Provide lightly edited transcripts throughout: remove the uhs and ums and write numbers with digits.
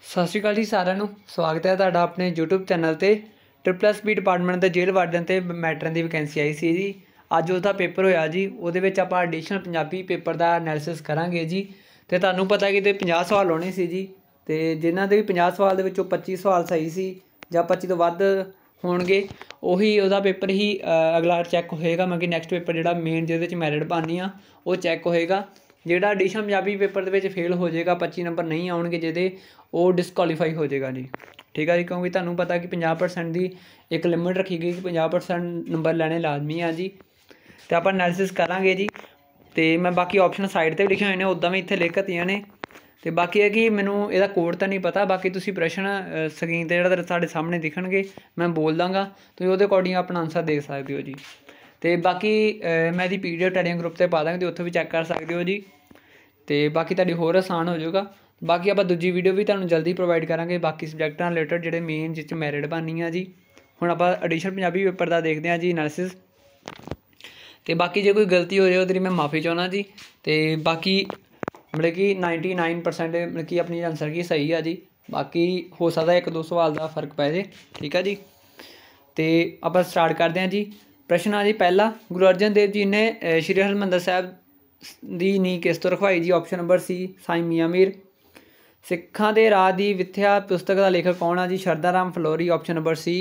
ਸਤਿ ਸ਼੍ਰੀ ਅਕਾਲ ਜੀ ਸਾਰਿਆਂ ਨੂੰ। ਸਵਾਗਤ ਹੈ ਤੁਹਾਡਾ ਆਪਣੇ YouTube ਚੈਨਲ 'ਤੇ। SSB ਡਿਪਾਰਟਮੈਂਟ ਦੇ ਜੇਲ੍ਹ ਵਾਰਡਨ ਤੇ ਮੈਟਰਨ ਦੀ ਵੈਕੈਂਸੀ ਆਈ ਸੀ ਜੀ। ਅੱਜ ਉਹਦਾ ਪੇਪਰ ਹੋਇਆ ਜੀ। ਉਹਦੇ ਵਿੱਚ ਆਪਾਂ ਐਡੀਸ਼ਨਲ ਪੰਜਾਬੀ ਪੇਪਰ ਦਾ ਐਨਾਲਿਸਿਸ ਕਰਾਂਗੇ ਜੀ। ਅਤੇ ਤੁਹਾਨੂੰ ਪਤਾ ਕਿ 50 ਸਵਾਲ ਹੋਣੇ ਸੀ ਜੀ। ਅਤੇ ਜਿਨ੍ਹਾਂ ਦੇ ਵੀ 50 ਸਵਾਲ ਦੇ ਵਿੱਚੋਂ 25 ਸਵਾਲ ਸਹੀ ਸੀ ਜਾਂ 25 ਤੋਂ ਵੱਧ ਹੋਣਗੇ, ਉਹੀ ਉਹਦਾ ਪੇਪਰ ਹੀ ਅਗਲਾ ਚੈੱਕ ਹੋਏਗਾ। ਮਤਲਬ ਕਿ ਨੈਕਸਟ ਪੇਪਰ ਜਿਹੜਾ ਮੇਨ ਜਿਹਦੇ ਵਿੱਚ ਮੈਰਿਟ ਬਣਨੀ ਆ ਉਹ ਚੈੱਕ ਹੋਏਗਾ। ਜਿਹੜਾ ਐਡੀਸ਼ਨਲ ਪੰਜਾਬੀ ਪੇਪਰ ਦੇ ਵਿੱਚ ਫੇਲ ਹੋ ਜਾਏਗਾ, 25 ਨੰਬਰ ਨਹੀਂ ਆਉਣਗੇ ਜਿਹਦੇ, ਉਹ ਡਿਸਕੁਆਲੀਫਾਈ ਹੋ ਜਾਏਗਾ ਜੀ। ਠੀਕ ਆ ਜੀ, ਕਿਉਂਕਿ ਤੁਹਾਨੂੰ ਪਤਾ ਕਿ 50% ਦੀ ਇੱਕ ਲਿਮਿਟ ਰੱਖੀ ਗਈ ਕਿ 50% ਨੰਬਰ ਲੈਣੇ ਲਾਜ਼ਮੀ ਆ ਜੀ। ਅਤੇ ਆਪਾਂ ਐਨਾਲਿਸਿਸ ਕਰਾਂਗੇ ਜੀ। ਅਤੇ ਮੈਂ ਬਾਕੀ ਆਪਸ਼ਨ ਸਾਈਡ 'ਤੇ ਵੀ ਲਿਖੇ ਹੋਏ ਨੇ, ਉੱਦਾਂ ਵੀ ਇੱਥੇ ਲਿਖ ਦਿੱਤੀਆਂ ਨੇ। ਅਤੇ ਬਾਕੀ ਇਹ ਕਿ ਮੈਨੂੰ ਇਹਦਾ ਕੋਡ ਤਾਂ ਨਹੀਂ ਪਤਾ। ਬਾਕੀ ਤੁਸੀਂ ਪ੍ਰਸ਼ਨ ਸਕਰੀਨ 'ਤੇ ਜਿਹੜਾ ਤੁਹਾਡੇ ਸਾਹਮਣੇ ਦਿਖਣਗੇ ਮੈਂ ਬੋਲ ਦਾਂਗਾ, ਤੁਸੀਂ ਉਹਦੇ ਅਕੋਰਡਿੰਗ ਆਪਣਾ ਆਨਸਰ ਦੇ ਸਕਦੇ ਹੋ ਜੀ। ਅਤੇ ਬਾਕੀ ਮੈਂ ਇਹਦੀ PDF ਟੈਲੀਗ੍ਰਾਮ ਗਰੁੱਪ 'ਤੇ ਪਾ ਦਾਂਗੇ, ਅਤੇ ਉੱਥੋਂ ਵੀ ਚੈੱਕ ਕਰ ਸਕਦੇ ਹੋ ਜੀ। ਅਤੇ ਬਾਕੀ ਤੁਹਾਡੀ ਹੋਰ ਆਸਾਨ ਹੋ ਜਾਊਗਾ। ਬਾਕੀ ਆਪਾਂ ਦੂਜੀ ਵੀਡੀਓ ਵੀ ਤੁਹਾਨੂੰ ਜਲਦੀ ਪ੍ਰੋਵਾਈਡ ਕਰਾਂਗੇ ਬਾਕੀ ਸਬਜੈਕਟਾਂ ਰਿਲੇਟਡ ਜਿਹੜੇ ਮੇਨ ਜਿਸ 'ਚ ਮੈਰਿਟ ਬਣਨੀ ਆ ਜੀ। ਹੁਣ ਆਪਾਂ ਐਡੀਸ਼ਨਲ ਪੰਜਾਬੀ ਪੇਪਰ ਦਾ ਦੇਖਦੇ ਹਾਂ ਜੀ ਐਨਾਲਿਸਿਸ। ਅਤੇ ਬਾਕੀ ਜੇ ਕੋਈ ਗਲਤੀ ਹੋ ਜਾਵੇ ਉਹਦੇ ਲਈ ਮੈਂ ਮਾਫੀ ਚਾਹੁੰਦਾ ਜੀ। ਅਤੇ ਬਾਕੀ ਮਤਲਬ ਕਿ 99% ਮਤਲਬ ਕਿ ਆਪਣੀ ਆਨਸਰ ਕੀ ਸਹੀ ਆ ਜੀ। ਬਾਕੀ ਹੋ ਸਕਦਾ 1-2 ਸਵਾਲ ਦਾ ਫਰਕ ਪੈ ਜੇ। ਠੀਕ ਆ ਜੀ। ਅਤੇ ਆਪਾਂ ਸਟਾਰਟ ਕਰਦੇ ਹਾਂ ਜੀ। ਪ੍ਰਸ਼ਨ ਆ ਜੀ ਪਹਿਲਾ, ਗੁਰੂ ਅਰਜਨ ਦੇਵ ਜੀ ਨੇ ਸ਼੍ਰੀ ਹਰਿਮੰਦਰ ਸਾਹਿਬ ਦੀ ਨੀਂਹ ਕਿਸ ਤੋਂ ਰਖਵਾਈ ਜੀ। Option number C Sain Mian Mir. ਸਿੱਖਾਂ ਦੇ ਰਾਜ ਦੀ ਵਿੱਥਿਆ ਪੁਸਤਕ ਦਾ ਲੇਖਕ ਕੌਣ ਆ ਜੀ। Shardha Ram Phillauri. Option number C.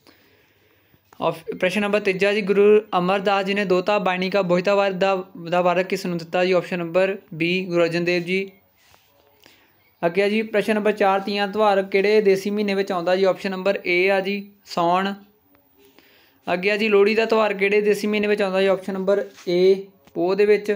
ਪ੍ਰਸ਼ਨ ਨੰਬਰ ਤੀਜਾ ਜੀ, ਗੁਰੂ ਅਮਰਦਾਸ ਜੀ ਨੇ ਦੋਹਤਾ ਬਾਣੀਕਾ ਬੋਹਿਤਾਵਾਦ ਦਾ ਵਾਰਕ ਕਿਸ ਨੂੰ ਦਿੱਤਾ ਜੀ। Option number B Guru Arjan Dev ji. ਅੱਗੇ ਜੀ ਪ੍ਰਸ਼ਨ ਨੰਬਰ 4, ਤੀਆਂ ਤਿਉਹਾਰ ਕਿਹੜੇ ਦੇਸੀ ਮਹੀਨੇ ਵਿੱਚ ਆਉਂਦਾ ਜੀ। ਆਪਸ਼ਨ ਨੰਬਰ A ਆ ਜੀ ਸਾਉਣ। ਅੱਗੇ ਜੀ ਲੋਹੜੀ ਦਾ ਤਿਉਹਾਰ ਕਿਹੜੇ ਦੇਸੀ ਮਹੀਨੇ ਵਿੱਚ ਆਉਂਦਾ ਜੀ। ਆਪਸ਼ਨ ਨੰਬਰ A ਪੋਹ ਦੇ ਵਿੱਚ।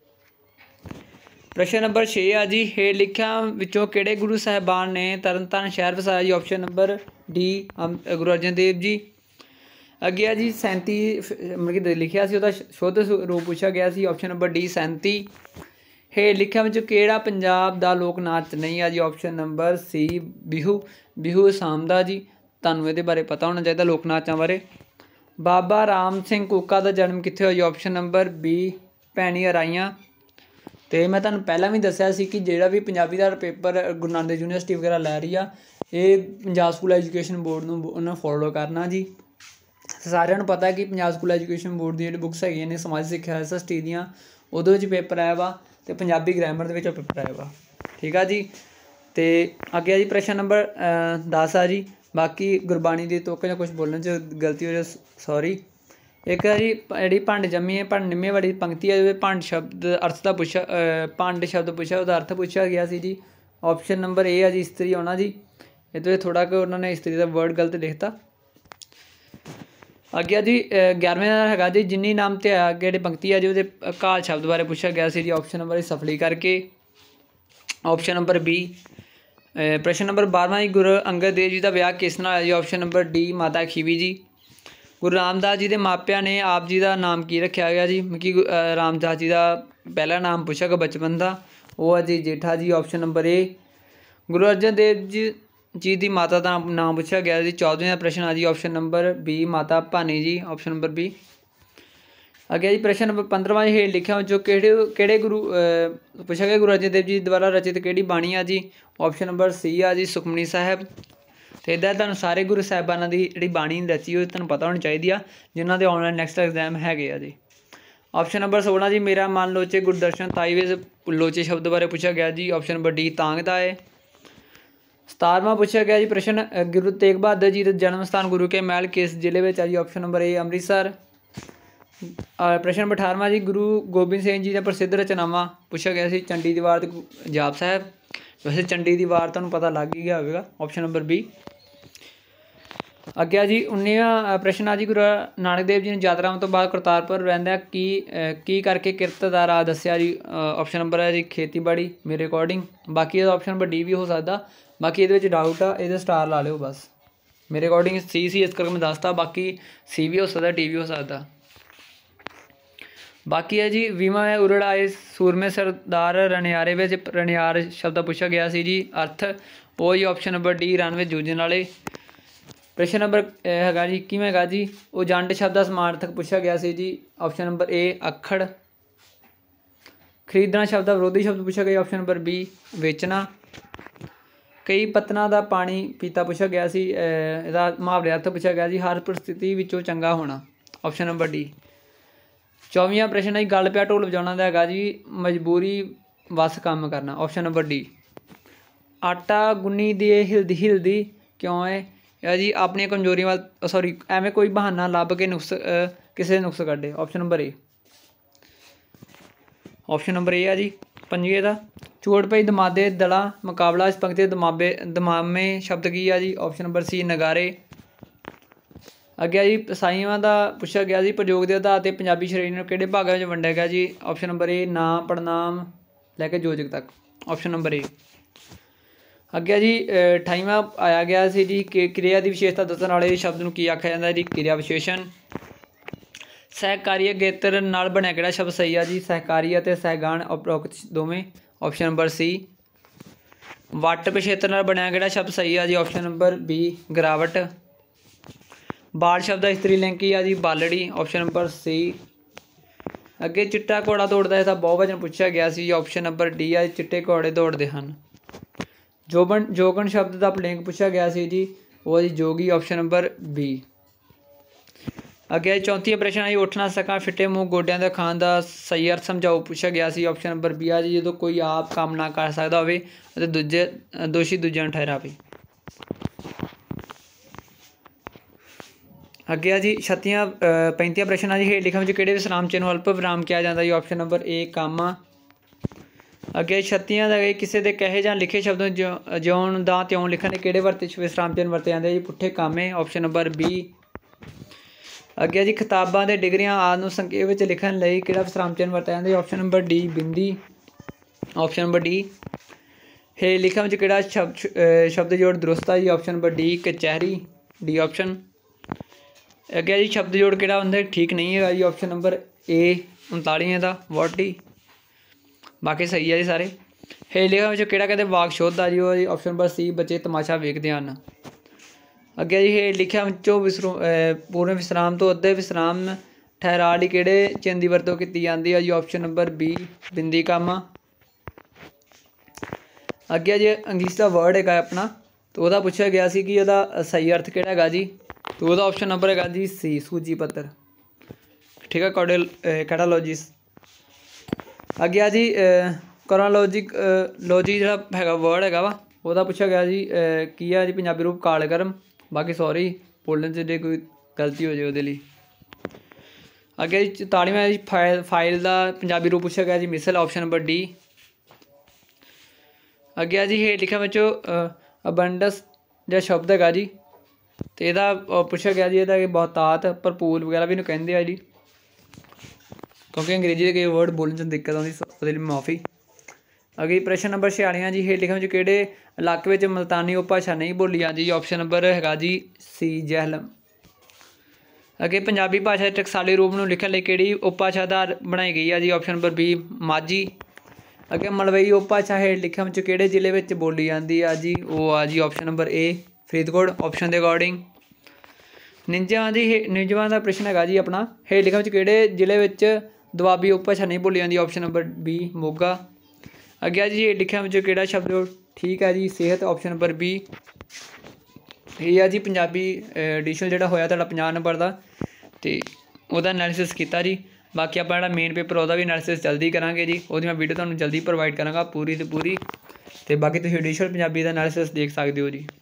ਪ੍ਰਸ਼ਨ ਨੰਬਰ 6 ਆ ਜੀ, ਹੇਠ ਲਿਖਿਆਂ ਵਿੱਚੋਂ ਕਿਹੜੇ ਗੁਰੂ ਸਾਹਿਬਾਨ ਨੇ ਤਰਨਤਾਰਨ ਸ਼ਹਿਰ ਵਸਾਇਆ ਜੀ। Option number D Guru Arjan Dev ji. ਅੱਗੇ ਆ ਜੀ 37 ਮਤਲਬ ਕਿ ਲਿਖਿਆ ਸੀ ਉਹਦਾ ਸ਼ੁੱਧ ਰੂਪ ਪੁੱਛਿਆ ਗਿਆ ਸੀ। Option number D 37। ਹੇਠ ਲਿਖਿਆਂ ਵਿੱਚੋਂ ਕਿਹੜਾ ਪੰਜਾਬ ਦਾ ਲੋਕ ਨਾਚ ਨਹੀਂ ਆ ਜੀ। Option number C Bihu. Bihu Assam ਦਾ ਜੀ। ਤੁਹਾਨੂੰ ਇਹਦੇ ਬਾਰੇ ਪਤਾ ਹੋਣਾ ਚਾਹੀਦਾ ਲੋਕ ਨਾਚਾਂ ਬਾਰੇ। ਬਾਬਾ ਰਾਮ ਸਿੰਘ ਕੂਕਾ ਦਾ ਜਨਮ ਕਿੱਥੇ ਹੋਇਆ ਜੀ। Option number B Bhaini Araiyan. ਅਤੇ ਮੈਂ ਤੁਹਾਨੂੰ ਪਹਿਲਾਂ ਵੀ ਦੱਸਿਆ ਸੀ ਕਿ ਜਿਹੜਾ ਵੀ ਪੰਜਾਬੀ ਦਾ ਪੇਪਰ ਗੁਰੂ ਨਾਨਕ ਦੇਵ ਯੂਨੀਵਰਸਿਟੀ ਵਗੈਰਾ ਲੈ ਰਹੀ ਆ, ਇਹ ਪੰਜਾਬ ਸਕੂਲ ਐਜੂਕੇਸ਼ਨ ਬੋਰਡ ਨੂੰ ਉਹਨਾਂ ਫੋਲੋ ਕਰਨਾ ਜੀ। ਸਾਰਿਆਂ ਨੂੰ ਪਤਾ ਕਿ ਪੰਜਾਬ ਸਕੂਲ ਐਜੂਕੇਸ਼ਨ ਬੋਰਡ ਦੀ ਜਿਹੜੀ ਬੁੱਕਸ ਹੈਗੀਆਂ ਨੇ ਸਮਾਜ ਸਿੱਖਿਆ SST ਦੀਆਂ, ਉਹਦੇ ਵਿੱਚ ਪੇਪਰ ਆਇਆ ਵਾ, ਅਤੇ ਪੰਜਾਬੀ ਗ੍ਰਾਮਰ ਦੇ ਵਿੱਚ ਪੇਪਰ ਆਇਆ ਵਾ। ਠੀਕ ਆ ਜੀ। ਅਤੇ ਅੱਗੇ ਜੀ ਪ੍ਰਸ਼ਨ ਨੰਬਰ 10 ਆ ਜੀ, ਬਾਕੀ ਗੁਰਬਾਣੀ ਦੀ ਤੁਕ ਜਾਂ ਕੁਛ ਬੋਲਣ 'ਚ ਗਲਤੀ ਹੋ ਜਾਵੇ ਸੌਰੀ। ਇੱਕ ਹੈ ਜੀ ਜਿਹੜੀ ਭੰਡ ਜੰਮੀ ਹੈ ਭੰਡ ਨਿੰਮੇ ਵਾਲੀ ਪੰਕਤੀ ਹੈ, ਉਹਦੇ ਭੰਡ ਸ਼ਬਦ ਅਰਥ ਦਾ ਪੁੱਛਿਆ ਭੰਡ ਸ਼ਬਦ ਪੁੱਛਿਆ, ਉਹਦਾ ਅਰਥ ਪੁੱਛਿਆ ਗਿਆ ਸੀ ਜੀ। ਆਪਸ਼ਨ ਨੰਬਰ A ਆ ਜੀ ਇਸਤਰੀ ਆਉਣਾ ਜੀ। ਇਹਦੇ ਵਿੱਚ ਥੋੜ੍ਹਾ ਕੁ ਉਹਨਾਂ ਨੇ ਇਸਤਰੀ ਦਾ ਵਰਡ ਗਲਤ ਲਿਖਤਾ। ਅੱਗੇ ਜੀ 11ਵੇਂ ਦਾ ਹੈਗਾ ਜੀ, ਜਿੰਨੀ ਨਾਮ ਤੇ ਅੱਗੇ ਜਿਹੜੀ ਪੰਕਤੀ ਆ ਜੀ ਉਹਦੇ ਕਾਲ ਸ਼ਬਦ ਬਾਰੇ ਪੁੱਛਿਆ ਗਿਆ ਸੀ ਜੀ। ਆਪਸ਼ਨ ਨੰਬਰ ਸਫਲੀ ਕਰਕੇ। Option number B। ਪ੍ਰਸ਼ਨ ਨੰਬਰ 12ਵਾਂ ਜੀ, ਗੁਰੂ ਅੰਗਦ ਦੇਵ ਜੀ ਦਾ ਵਿਆਹ ਕਿਸ ਨਾਲ ਹੋਇਆ ਜੀ। ਆਪਸ਼ਨ ਨੰਬਰ D ਮਾਤਾ ਖੀਵੀ ਜੀ। ਗੁਰੂ ਰਾਮਦਾਸ ਜੀ ਦੇ ਮਾਪਿਆਂ ਨੇ ਆਪ ਜੀ ਦਾ ਨਾਮ ਕੀ ਰੱਖਿਆ ਗਿਆ ਜੀ। ਕਿ ਰਾਮਦਾਸ ਜੀ ਦਾ ਪਹਿਲਾ ਨਾਮ ਪੁੱਛਿਆ ਗਿਆ ਬਚਪਨ ਦਾ, ਉਹ ਆ ਜੀ Jetha ji. Option number A। Guru Arjan Dev ji ਦੀ ਮਾਤਾ ਦਾ ਨਾਮ ਪੁੱਛਿਆ ਗਿਆ ਜੀ। 14ਵਾਂ ਪ੍ਰਸ਼ਨ ਆ ਜੀ। Option number B Mata Bhani ji. Option number B। ਅੱਗੇ ਜੀ ਪ੍ਰਸ਼ਨ ਨੰਬਰ 15ਵਾਂ ਜੀ, ਹੇਠ ਲਿਖਿਆਂ ਵਿੱਚੋਂ ਕਿਹੜੇ ਗੁਰੂ ਪੁੱਛਿਆ ਗਿਆ ਗੁਰੂ ਅਰਜਨ ਦੇਵ ਜੀ ਦੁਆਰਾ ਰਚਿਤ ਕਿਹੜੀ ਬਾਣੀ ਆ ਜੀ। ਆਪਸ਼ਨ ਨੰਬਰ C ਆ ਜੀ ਸੁਖਮਨੀ ਸਾਹਿਬ। ਅਤੇ ਇੱਦਾਂ ਤੁਹਾਨੂੰ ਸਾਰੇ ਗੁਰੂ ਸਾਹਿਬਾਨਾਂ ਦੀ ਜਿਹੜੀ ਬਾਣੀ ਰਚੀ ਉਹ ਤੁਹਾਨੂੰ ਪਤਾ ਹੋਣੀ ਚਾਹੀਦੀ ਆ, ਜਿਨ੍ਹਾਂ ਦੇ ਆਨਲਾਈਨ ਨੈਕਸਟ ਐਗਜ਼ਾਮ ਹੈਗੇ ਆ ਜੀ। ਆਪਸ਼ਨ ਨੰਬਰ 16 ਜੀ, ਮੇਰਾ ਮਨ ਲੋਚੇ ਗੁਰਦਰਸ਼ਨ ਤਾਈ ਵੇ ਲੋਚੇ ਸ਼ਬਦ ਬਾਰੇ ਪੁੱਛਿਆ ਗਿਆ ਜੀ। ਆਪਸ਼ਨ ਨੰਬਰ D ਤਾਂਘ ਦਾ ਹੈ। 17ਵਾਂ ਪੁੱਛਿਆ ਗਿਆ ਜੀ ਪ੍ਰਸ਼ਨ, ਗੁਰੂ ਤੇਗ ਬਹਾਦਰ ਜੀ ਦਾ ਜਨਮ ਸਥਾਨ ਗੁਰੂ ਕੇ ਮਹਿਲ ਕਿਸ ਜ਼ਿਲ੍ਹੇ ਵਿੱਚ ਆ ਜੀ। Option number A Amritsar. ਪ੍ਰਸ਼ਨ ਨੰਬਰ 18ਵਾਂ ਜੀ, ਗੁਰੂ ਗੋਬਿੰਦ ਸਿੰਘ ਜੀ ਦਾ ਪ੍ਰਸਿੱਧ ਰਚਨਾਵਾਂ ਪੁੱਛਿਆ ਗਿਆ ਸੀ। ਚੰਡੀ ਦੀ ਵਾਰ ਅਤੇ ਜਾਪ ਸਾਹਿਬ। ਵੈਸੇ ਚੰਡੀ ਦੀ ਵਾਰ ਤੁਹਾਨੂੰ ਪਤਾ ਲੱਗ ਹੀ ਗਿਆ ਹੋਵੇਗਾ। Option number B। ਅੱਗੇ ਜੀ 19ਵਾਂ ਪ੍ਰਸ਼ਨ ਆ ਜੀ, ਗੁਰੂ ਨਾਨਕ ਦੇਵ ਜੀ ਨੇ ਯਾਤਰਾਵਾਂ ਤੋਂ ਬਾਅਦ ਕਰਤਾਰਪੁਰ ਰਹਿੰਦਿਆਂ ਕੀ ਕਰਕੇ ਕਿਰਤ ਦਾ ਰਾਹ ਦੱਸਿਆ ਜੀ। ਆਪਸ਼ਨ ਨੰਬਰ ਹੈ ਜੀ ਖੇਤੀਬਾੜੀ ਮੇਰੇ ਅਕੋਰਡਿੰਗ। ਬਾਕੀ ਇਹਦਾ ਆਪਸ਼ਨ ਨੰਬਰ D ਵੀ ਹੋ ਸਕਦਾ, ਬਾਕੀ ਇਹਦੇ ਵਿੱਚ ਡਾਊਟ ਆ, ਇਹਦੇ ਸਟਾਰ ਲਾ ਲਿਓ ਬਸ। ਮੇਰੇ ਅਕੋਰਡਿੰਗ C ਸੀ, ਇਸ ਕਰਕੇ ਮੈਂ ਦੱਸਤਾ। ਬਾਕੀ C ਵੀ ਹੋ ਸਕਦਾ, D ਵੀ ਹੋ ਸਕਦਾ। ਬਾਕੀ ਹੈ ਜੀ 20ਵਾਂ ਹੈ, ਉਰੜ ਆਏ ਸੂਰਮੇ ਸਰਦਾਰ ਰਣਿਆਰੇ ਵਿੱਚ ਰਣਿਆਰ ਸ਼ਬਦ ਦਾ ਪੁੱਛਿਆ ਗਿਆ ਸੀ ਜੀ ਅਰਥ, ਉਹ ਜੀ ਆਪਸ਼ਨ ਨੰਬਰ D ਰਣ ਵਿੱਚ ਜੂਝਣ ਵਾਲੇ। ਪ੍ਰਸ਼ਨ ਨੰਬਰ ਹੈਗਾ ਜੀ 21ਵਾਂ ਹੈਗਾ ਜੀ, ਉਹ ਜੰਡ ਸ਼ਬਦ ਦਾ ਸਮਾਨਾਰਥਕ ਪੁੱਛਿਆ ਗਿਆ ਸੀ ਜੀ। ਆਪਸ਼ਨ ਨੰਬਰ A ਅੱਖੜ। ਖਰੀਦਣਾ ਸ਼ਬਦ ਦਾ ਵਿਰੋਧੀ ਸ਼ਬਦ ਪੁੱਛਿਆ ਗਿਆ। ਆਪਸ਼ਨ ਨੰਬਰ B ਵੇਚਣਾ। ਕਈ ਪੱਤਨਾਂ ਦਾ ਪਾਣੀ ਪੀਤਾ ਪੁੱਛਿਆ ਗਿਆ ਸੀ। ਇਹਦਾ ਮੁਹਾਵਰੇ ਅਰਥ ਪੁੱਛਿਆ ਗਿਆ ਜੀ, ਹਰ ਪਰਿਸਥਿਤੀ ਵਿੱਚੋਂ ਚੰਗਾ ਹੋਣਾ, ਆਪਸ਼ਨ ਨੰਬਰ ਡੀ। 24ਵਾਂ ਪ੍ਰਸ਼ਨ ਹੈ ਜੀ, ਗਲ ਪਿਆ ਢੋਲ ਵਜਾਉਣਾ ਦਾ ਹੈਗਾ ਜੀ, ਮਜਬੂਰੀ ਵੱਸ ਕੰਮ ਕਰਨਾ, ਆਪਸ਼ਨ ਨੰਬਰ ਡੀ। ਆਟਾ ਗੁੰਨੀ ਦੀ ਹਿਲਦੀ ਹਿਲਦੀ ਕਿਉਂ ਹੈ ਜੀ, ਆਪਣੀਆਂ ਕਮਜ਼ੋਰੀਆਂ ਵੱਲ ਸੌਰੀ ਐਵੇਂ ਕੋਈ ਬਹਾਨਾ ਲੱਭ ਕੇ ਕਿਸੇ ਦੇ ਨੁਕਸ ਕੱਢੇ, option number A. Option number A ਆ ਜੀ 5ਵੇਂ ਦਾ। ਚੋਟ ਪਈ ਦਮਾਦੇ ਦਲਾ ਮੁਕਾਬਲਾ, ਇਸ ਪੰਕਤੀ ਦਮਾਮੇ ਸ਼ਬਦ ਕੀ ਆ ਜੀ, ਆਪਸ਼ਨ ਨੰਬਰ ਸੀ ਨਗਾਰੇ। ਅੱਗੇ ਜੀ 27ਵਾਂ ਦਾ ਪੁੱਛਿਆ ਗਿਆ ਜੀ, ਪ੍ਰਯੋਗ ਦੇ ਆਧਾਰ 'ਤੇ ਪੰਜਾਬੀ ਸ਼੍ਰੇਣੀ ਨੂੰ ਕਿਹੜੇ ਭਾਗਾਂ ਵਿੱਚ ਵੰਡਿਆ ਗਿਆ ਜੀ, ਆਪਸ਼ਨ ਨੰਬਰ ਏ ਨਾਮ ਪੜਨਾਮ ਲੈ ਕੇ ਯੋਜਕ ਤੱਕ, ਆਪਸ਼ਨ ਨੰਬਰ ਏ। ਅੱਗੇ ਜੀ 28ਵਾਂ ਆਇਆ ਗਿਆ ਸੀ ਜੀ ਕਿ ਕਿਰਿਆ ਦੀ ਵਿਸ਼ੇਸ਼ਤਾ ਦੱਸਣ ਵਾਲੇ ਸ਼ਬਦ ਨੂੰ ਕੀ ਆਖਿਆ ਜਾਂਦਾ ਜੀ, ਕਿਰਿਆ ਵਿਸ਼ੇਸ਼ਣ। ਸਹਿਕਾਰੀ ਅਗੇਤਰ ਨਾਲ ਬਣਿਆ ਕਿਹੜਾ ਸ਼ਬਦ ਸਹੀ ਆ ਜੀ, ਸਹਿਕਾਰੀ ਅਤੇ ਸਹਿਗਾਨ ਉਪਰੋਕਤ ਦੋਵੇਂ, ਆਪਸ਼ਨ ਨੰਬਰ ਸੀ। ਵੱਟ ਪਿਛੇਤਰ ਨਾਲ ਬਣਿਆ ਕਿਹੜਾ ਸ਼ਬਦ ਸਹੀ ਆ ਜੀ, ਆਪਸ਼ਨ ਨੰਬਰ ਬੀ ਗਿਰਾਵਟ। ਬਾਲ ਸ਼ਬਦ ਦਾ ਇਸਤਰੀ ਲਿੰਗ ਕੀ ਆ ਜੀ, ਬਾਲੜੀ, ਆਪਸ਼ਨ ਨੰਬਰ ਸੀ। ਅੱਗੇ ਚਿੱਟਾ ਘੋੜਾ ਦੌੜਦਾ ਹੈ ਤਾਂ ਬਹੁਵਚਨ ਪੁੱਛਿਆ ਗਿਆ ਸੀ, ਆਪਸ਼ਨ ਨੰਬਰ ਡੀ ਆ, ਚਿੱਟੇ ਘੋੜੇ ਦੌੜਦੇ ਹਨ। ਜੋਗਣ ਸ਼ਬਦ ਦਾ ਪੁਲਿੰਗ ਪੁੱਛਿਆ ਗਿਆ ਸੀ ਜੀ, ਉਹ ਜੀ ਜੋਗੀ, ਆਪਸ਼ਨ ਨੰਬਰ ਬੀ। ਅੱਗੇ 34ਵਾਂ ਪ੍ਰਸ਼ਨ ਹੈ, ਉੱਠ ਨਾ ਸਕਾਂ ਫਿੱਟੇ ਮੂੰਹ ਗੋਡਿਆਂ ਦਾ ਖਾਣ ਦਾ ਸਹੀ ਅਰਥ ਸਮਝਾਓ ਪੁੱਛਿਆ ਗਿਆ ਸੀ, ਆਪਸ਼ਨ ਨੰਬਰ ਬੀ ਆ ਜੀ, ਜਦੋਂ ਕੋਈ ਆਪ ਕੰਮ ਨਾ ਕਰ ਸਕਦਾ ਹੋਵੇ ਅਤੇ ਦੋਸ਼ੀ ਦੂਜਿਆਂ ਨੂੰ ਠਹਿਰਾਵੇ। ਅੱਗੇ ਆ ਜੀ 35ਵਾਂ ਪ੍ਰਸ਼ਨ ਆ ਜੀ, ਹੇਠ ਲਿਖਣ ਵਿੱਚ ਕਿਹੜੇ ਵਿਸਰਾਮ ਚਿੰਨ੍ਹ ਨੂੰ ਅਲਪ ਵਿਰਾਮ ਕਿਹਾ ਜਾਂਦਾ ਜੀ, ਆਪਸ਼ਨ ਨੰਬਰ ਏ ਕਾਮਾ। ਅੱਗੇ 36ਵਾਂ ਦਾ ਕਿਸੇ ਦੇ ਕਹੇ ਜਾਂ ਲਿਖੇ ਸ਼ਬਦ ਨੂੰ ਜਿਉਣ ਦਾ ਤਿਉਂ ਲਿਖਣ ਦੇ ਕਿਹੜੇ ਵਿਸਰਾਮ ਚਿੰਨ੍ਹ ਵਰਤੇ ਜਾਂਦੇ ਜੀ, ਪੁੱਠੇ ਕਾਮੇ, ਆਪਸ਼ਨ ਨੰਬਰ ਬੀ। ਅੱਗੇ ਜੀ ਕਿਤਾਬਾਂ ਦੇ ਡਿਗਰੀਆਂ ਆਦਿ ਨੂੰ ਸੰਖੇਪ ਵਿੱਚ ਲਿਖਣ ਲਈ ਕਿਹੜਾ ਵਿਸਰਾਮ ਚਿੰਨ੍ਹ ਵਰਤਿਆ ਜਾਂਦਾ ਜੀ, ਆਪਸ਼ਨ ਨੰਬਰ ਡੀ ਬਿੰਦੀ, ਆਪਸ਼ਨ ਨੰਬਰ ਡੀ। ਹੇਠ ਲਿਖਣ ਵਿੱਚ ਕਿਹੜਾ ਸ਼ਬਦ ਜੋੜ ਦਰੁਸਤ ਆ ਜੀ, ਆਪਸ਼ਨ ਨੰਬਰ ਡੀ ਕਚਹਿਰੀ, ਡੀ ਆਪਸ਼ਨ। ਅੱਗੇ ਜੀ ਸ਼ਬਦ ਜੋੜ ਕਿਹੜਾ ਹੁੰਦਾ ਠੀਕ ਨਹੀਂ ਹੈਗਾ ਜੀ, ਆਪਸ਼ਨ ਨੰਬਰ ਏ 39 ਦਾ ਵੋਟੀ, ਬਾਕੀ ਸਹੀ ਆ ਜੀ ਸਾਰੇ। ਹੇਠ ਲਿਖਣ ਵਿੱਚ ਕਿਹੜਾ ਕਹਿੰਦੇ ਵਾਕ ਸ਼ੁੱਧ ਆ ਜੀ, ਉਹ ਜੀ ਆਪਸ਼ਨ ਨੰਬਰ ਸੀ ਬੱਚੇ ਤਮਾਸ਼ਾ ਵੇਖਦੇ ਹਨ। ਅੱਗੇ ਜੀ ਹੇਠ ਲਿਖਿਆ ਵਿੱਚੋਂ ਪੂਰਨ ਵਿਸਰਾਮ ਤੋਂ ਅੱਧੇ ਵਿਸਰਾਮ ਠਹਿਰਾ ਲਈ ਕਿਹੜੇ ਚਿੰਨ੍ਹ ਦੀ ਵਰਤੋਂ ਕੀਤੀ ਜਾਂਦੀ ਹੈ ਜੀ, ਆਪਸ਼ਨ ਨੰਬਰ ਬੀ ਬਿੰਦੀ ਕਾਮਾ। ਅੱਗੇ ਜੀ ਇੰਗਲਿਸ਼ ਦਾ ਵਰਡ ਹੈਗਾ ਆਪਣਾ, ਤਾਂ ਉਹਦਾ ਪੁੱਛਿਆ ਗਿਆ ਸੀ ਕਿ ਉਹਦਾ ਸਹੀ ਅਰਥ ਕਿਹੜਾ ਹੈਗਾ ਜੀ, ਤਾਂ ਉਹਦਾ ਆਪਸ਼ਨ ਨੰਬਰ ਹੈਗਾ ਜੀ ਸੀ ਸੂਜੀ ਪੱਤਰ, ਠੀਕ ਹੈ, ਕੈਟਾਲੋਜਿਸ। ਅੱਗੇ ਆ ਜੀ ਕਰੋਨੋਲੋਜੀ ਜਿਹੜਾ ਹੈਗਾ ਵਰਡ ਹੈਗਾ ਵਾ, ਉਹਦਾ ਪੁੱਛਿਆ ਗਿਆ ਜੀ ਕੀ ਆ ਜੀ ਪੰਜਾਬੀ ਰੂਪ ਕਾਲਕਰਮ, ਬਾਕੀ ਸੌਰੀ ਬੋਲਣ 'ਚ ਜੇ ਕੋਈ ਗਲਤੀ ਹੋ ਜਾਏ ਉਹਦੇ ਲਈ। ਅੱਗੇ ਜੀ 44ਵਾਂ ਜੀ ਫਾਈਲ ਦਾ ਪੰਜਾਬੀ ਰੂਪ ਪੁੱਛਿਆ ਗਿਆ ਜੀ ਮਿਸਲ, ਆਪਸ਼ਨ ਨੰਬਰ ਡੀ। ਅੱਗੇ ਆ ਜੀ ਹੇਠ ਲਿਖਿਆ ਵਿੱਚੋਂ ਅਬੰਡਸ ਜਿਹੜਾ ਸ਼ਬਦ ਹੈਗਾ ਜੀ, ਅਤੇ ਇਹਦਾ ਪੁੱਛਿਆ ਗਿਆ ਜੀ ਇਹਦਾ ਬਹੁਤਾਤ ਭਰਪੂਰ ਵਗੈਰਾ ਵੀ ਇਹਨੂੰ ਕਹਿੰਦੇ ਆ ਜੀ, ਕਿਉਂਕਿ ਅੰਗਰੇਜ਼ੀ ਦੇ ਕਈ ਵਰਡ ਬੋਲਣ 'ਚ ਦਿੱਕਤ ਆਉਂਦੀ, ਉਹਦੇ ਲਈ ਮਾਫੀ। ਅੱਗੇ ਪ੍ਰਸ਼ਨ ਨੰਬਰ 46 ਜੀ ਹੇਠ ਲਿਖਣ ਵਿੱਚ ਕਿਹੜੇ ਇਲਾਕੇ ਵਿੱਚ ਮੁਲਤਾਨੀ ਉਪਭਾਸ਼ਾ ਨਹੀਂ ਬੋਲੀ ਜਾਂਦੀ ਜੀ, ਆਪਸ਼ਨ ਨੰਬਰ ਹੈਗਾ ਜੀ ਸੀ ਜਹਿਲਮ। ਅੱਗੇ ਪੰਜਾਬੀ ਭਾਸ਼ਾ ਦੇ ਟਕਸਾਲੀ ਰੂਪ ਨੂੰ ਲਿਖਣ ਲਈ ਕਿਹੜੀ ਉਪਭਾਸ਼ਾ ਆਧਾਰ ਬਣਾਈ ਗਈ ਆ ਜੀ, ਆਪਸ਼ਨ ਨੰਬਰ ਬੀ ਮਾਝੀ। ਅੱਗੇ ਮਲਵਈ ਉਪਭਾਸ਼ਾ ਹੇਠ ਲਿਖਣ ਵਿੱਚ ਕਿਹੜੇ ਜ਼ਿਲ੍ਹੇ ਵਿੱਚ ਬੋਲੀ ਜਾਂਦੀ ਆ ਜੀ, ਉਹ ਆ ਜੀ option number A Faridkot, option ਦੇ ਅਕੋਰਡਿੰਗ। 49ਵਾਂ ਦਾ ਪ੍ਰਸ਼ਨ ਹੈਗਾ ਜੀ ਆਪਣਾ, ਹੇਠ ਲਿਖਣ ਵਿੱਚ ਕਿਹੜੇ ਜ਼ਿਲ੍ਹੇ ਵਿੱਚ ਦੁਆਬੀ ਉਪਭਾਸ਼ਾ ਨਹੀਂ ਬੋਲੀ ਜਾਂਦੀ, ਆਪਸ਼ਨ ਨੰਬਰ ਬੀ ਮੋਗਾ। ਅੱਗੇ ਜੀ ਹੇਠ ਲਿਖਿਆ ਵਿੱਚ ਕਿਹੜਾ ਸ਼ਬਦ ਠੀਕ ਹੈ ਜੀ ਸਿਹਤ, ਆਪਸ਼ਨ ਨੰਬਰ ਬੀ। ਇਹ ਆ ਜੀ ਪੰਜਾਬੀ ਐਡੀਸ਼ਨ ਜਿਹੜਾ ਹੋਇਆ ਤੁਹਾਡਾ 50 ਨੰਬਰ ਦਾ, ਅਤੇ ਉਹਦਾ ਐਨਾਲਿਸਿਸ ਕੀਤਾ ਜੀ। ਬਾਕੀ ਆਪਾਂ ਜਿਹੜਾ ਮੇਨ ਪੇਪਰ ਉਹਦਾ ਵੀ ਐਨਾਲਿਸਿਸ ਜਲਦੀ ਕਰਾਂਗੇ ਜੀ, ਉਹਦੀ ਮੈਂ ਵੀਡੀਓ ਤੁਹਾਨੂੰ ਜਲਦੀ ਪ੍ਰੋਵਾਈਡ ਕਰਾਂਗਾ ਪੂਰੀ ਦੀ ਪੂਰੀ, ਅਤੇ ਬਾਕੀ ਤੁਸੀਂ ਐਡੀਸ਼ਨ ਪੰਜਾਬੀ ਦਾ ਐਨਾਲਿਸਿਸ ਦੇਖ ਸਕਦੇ ਹੋ ਜੀ।